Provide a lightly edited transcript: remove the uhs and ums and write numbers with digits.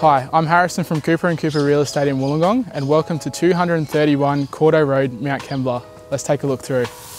Hi, I'm Harrison from Cooper & Cooper Real Estate in Wollongong, and welcome to 231 Cordeaux Road, Mount Kembla. Let's take a look through.